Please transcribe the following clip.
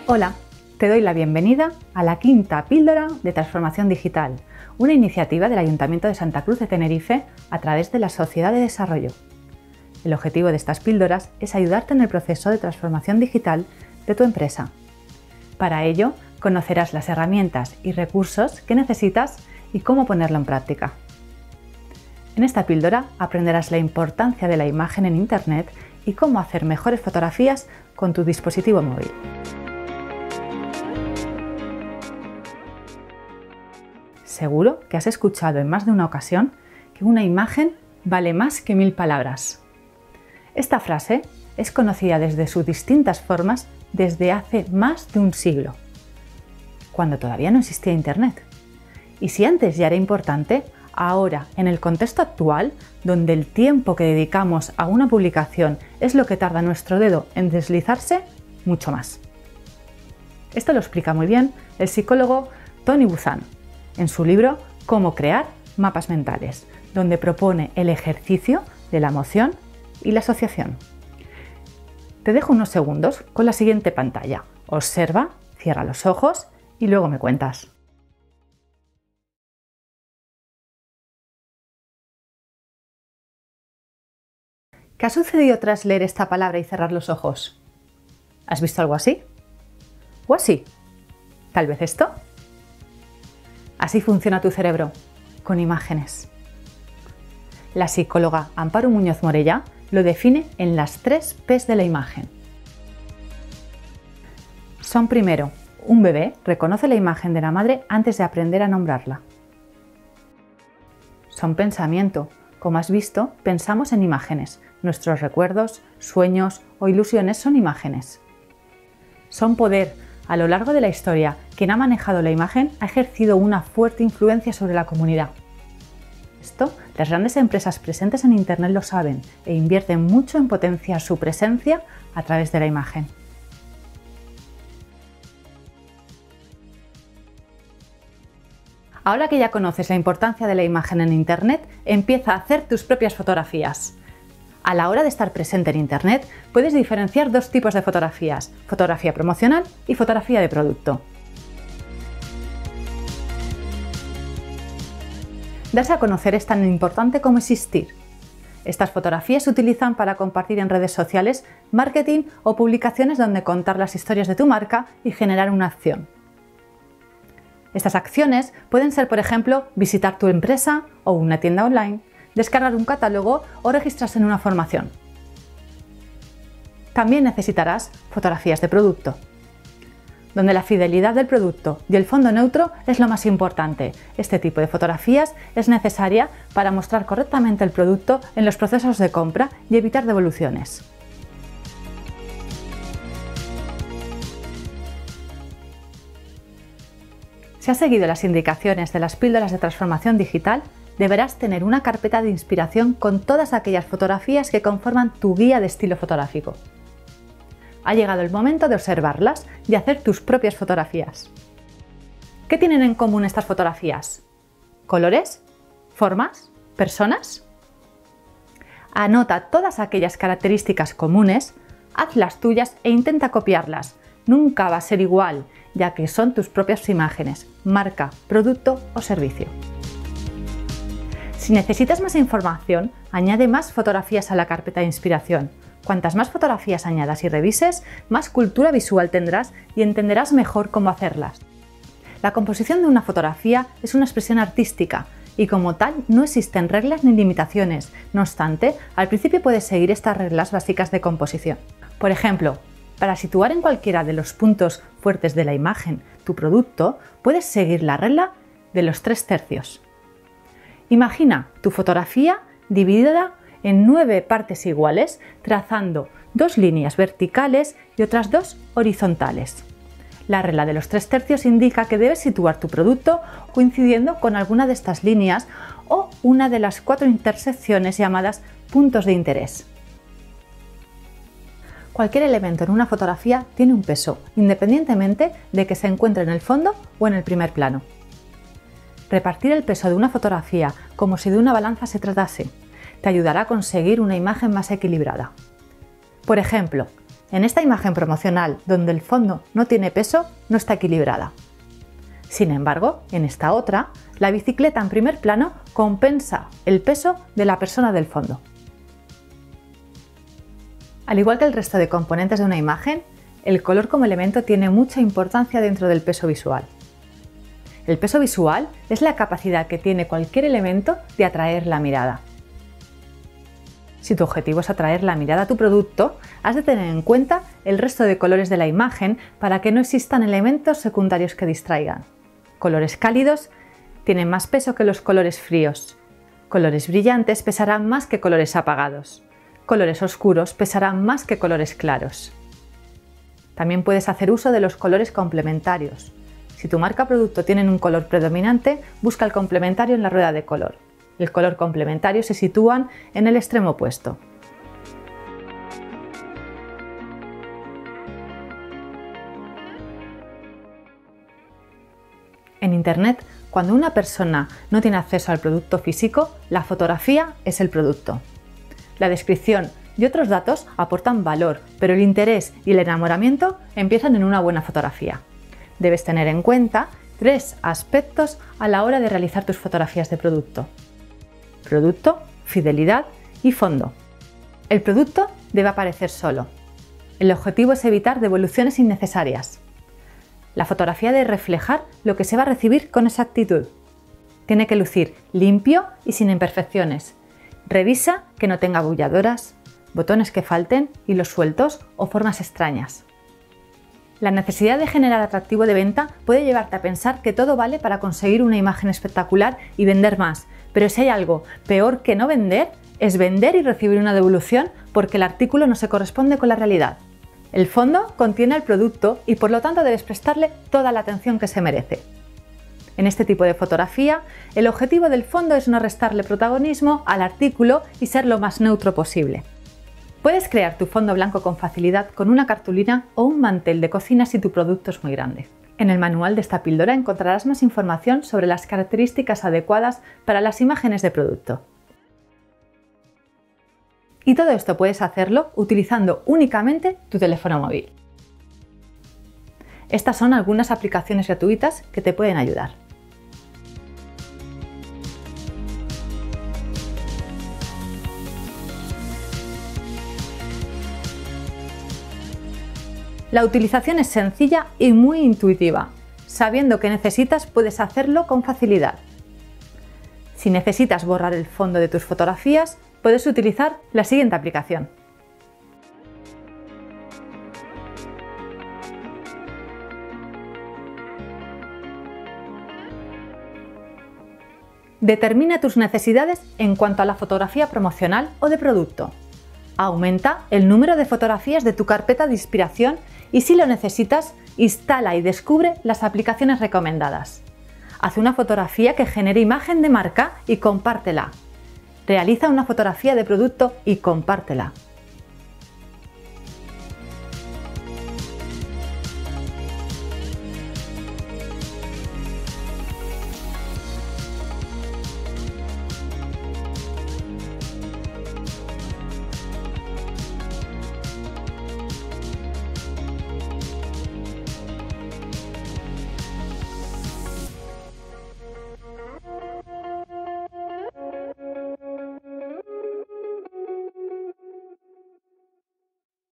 Hola, te doy la bienvenida a la quinta píldora de transformación digital, una iniciativa del Ayuntamiento de Santa Cruz de Tenerife a través de la Sociedad de Desarrollo. El objetivo de estas píldoras es ayudarte en el proceso de transformación digital de tu empresa. Para ello, conocerás las herramientas y recursos que necesitas y cómo ponerlo en práctica. En esta píldora aprenderás la importancia de la imagen en Internet y cómo hacer mejores fotografías con tu dispositivo móvil. Seguro que has escuchado en más de una ocasión que una imagen vale más que 1000 palabras. Esta frase es conocida desde sus distintas formas desde hace más de un siglo, cuando todavía no existía Internet. Y si antes ya era importante, ahora, en el contexto actual, donde el tiempo que dedicamos a una publicación es lo que tarda nuestro dedo en deslizarse, mucho más. Esto lo explica muy bien el psicólogo Tony Buzan en su libro Cómo crear mapas mentales, donde propone el ejercicio de la emoción y la asociación. Te dejo unos segundos con la siguiente pantalla. Observa, cierra los ojos y luego me cuentas. ¿Qué ha sucedido tras leer esta palabra y cerrar los ojos? ¿Has visto algo así? ¿O así? ¿Tal vez esto? Así funciona tu cerebro, con imágenes. La psicóloga Amparo Muñoz Morella lo define en las 3 P's de la imagen. Son primero, un bebé reconoce la imagen de la madre antes de aprender a nombrarla. Son pensamiento. Como has visto, pensamos en imágenes. Nuestros recuerdos, sueños o ilusiones son imágenes. Son poder. A lo largo de la historia, quien ha manejado la imagen ha ejercido una fuerte influencia sobre la comunidad. Esto, las grandes empresas presentes en Internet lo saben e invierten mucho en potenciar su presencia a través de la imagen. Ahora que ya conoces la importancia de la imagen en Internet, empieza a hacer tus propias fotografías. A la hora de estar presente en Internet, puedes diferenciar 2 tipos de fotografías: fotografía promocional y fotografía de producto. Darse a conocer es tan importante como existir. Estas fotografías se utilizan para compartir en redes sociales, marketing o publicaciones donde contar las historias de tu marca y generar una acción. Estas acciones pueden ser, por ejemplo, visitar tu empresa o una tienda online, descargar un catálogo o registrarse en una formación. También necesitarás fotografías de producto, donde la fidelidad del producto y el fondo neutro es lo más importante. Este tipo de fotografías es necesaria para mostrar correctamente el producto en los procesos de compra y evitar devoluciones. Si has seguido las indicaciones de las píldoras de transformación digital, deberás tener una carpeta de inspiración con todas aquellas fotografías que conforman tu guía de estilo fotográfico. Ha llegado el momento de observarlas y hacer tus propias fotografías. ¿Qué tienen en común estas fotografías? ¿Colores? ¿Formas? ¿Personas? Anota todas aquellas características comunes, haz las tuyas e intenta copiarlas. Nunca va a ser igual, ya que son tus propias imágenes, marca, producto o servicio. Si necesitas más información, añade más fotografías a la carpeta de inspiración. Cuantas más fotografías añadas y revises, más cultura visual tendrás y entenderás mejor cómo hacerlas. La composición de una fotografía es una expresión artística y como tal no existen reglas ni limitaciones. No obstante, al principio puedes seguir estas reglas básicas de composición. Por ejemplo, para situar en cualquiera de los puntos fuertes de la imagen tu producto, puedes seguir la regla de los 3/3. Imagina tu fotografía dividida en 9 partes iguales, trazando 2 líneas verticales y otras 2 horizontales. La regla de los 3/3 indica que debes situar tu producto coincidiendo con alguna de estas líneas o una de las 4 intersecciones llamadas puntos de interés. Cualquier elemento en una fotografía tiene un peso, independientemente de que se encuentre en el fondo o en el primer plano. Repartir el peso de una fotografía como si de una balanza se tratase te ayudará a conseguir una imagen más equilibrada. Por ejemplo, En esta imagen promocional, donde el fondo no tiene peso, no está equilibrada. Sin embargo, en esta otra, la bicicleta en primer plano compensa el peso de la persona del fondo. Al igual que el resto de componentes de una imagen, el color como elemento tiene mucha importancia dentro del peso visual. El peso visual es la capacidad que tiene cualquier elemento de atraer la mirada. Si tu objetivo es atraer la mirada a tu producto, has de tener en cuenta el resto de colores de la imagen para que no existan elementos secundarios que distraigan. Colores cálidos tienen más peso que los colores fríos. Colores brillantes pesarán más que colores apagados. Colores oscuros pesarán más que colores claros. También puedes hacer uso de los colores complementarios. Si tu marca o producto tienen un color predominante, busca el complementario en la rueda de color. El color complementario se sitúan en el extremo opuesto. En Internet, cuando una persona no tiene acceso al producto físico, la fotografía es el producto. La descripción y otros datos aportan valor, pero el interés y el enamoramiento empiezan en una buena fotografía. Debes tener en cuenta 3 aspectos a la hora de realizar tus fotografías de producto: producto, fidelidad y fondo. El producto debe aparecer solo. El objetivo es evitar devoluciones innecesarias. La fotografía debe reflejar lo que se va a recibir con exactitud. Tiene que lucir limpio y sin imperfecciones. Revisa que no tenga abulladoras, botones que falten, hilos sueltos o formas extrañas. La necesidad de generar atractivo de venta puede llevarte a pensar que todo vale para conseguir una imagen espectacular y vender más, pero si hay algo peor que no vender, es vender y recibir una devolución porque el artículo no se corresponde con la realidad. El fondo contiene el producto y por lo tanto debes prestarle toda la atención que se merece. En este tipo de fotografía, el objetivo del fondo es no restarle protagonismo al artículo y ser lo más neutro posible. Puedes crear tu fondo blanco con facilidad con una cartulina o un mantel de cocina si tu producto es muy grande. En el manual de esta píldora encontrarás más información sobre las características adecuadas para las imágenes de producto. Y todo esto puedes hacerlo utilizando únicamente tu teléfono móvil. Estas son algunas aplicaciones gratuitas que te pueden ayudar. La utilización es sencilla y muy intuitiva. Sabiendo qué necesitas, puedes hacerlo con facilidad. Si necesitas borrar el fondo de tus fotografías, puedes utilizar la siguiente aplicación. Determina tus necesidades en cuanto a la fotografía promocional o de producto. Aumenta el número de fotografías de tu carpeta de inspiración y si lo necesitas, instala y descubre las aplicaciones recomendadas. Haz una fotografía que genere imagen de marca y compártela. Realiza una fotografía de producto y compártela.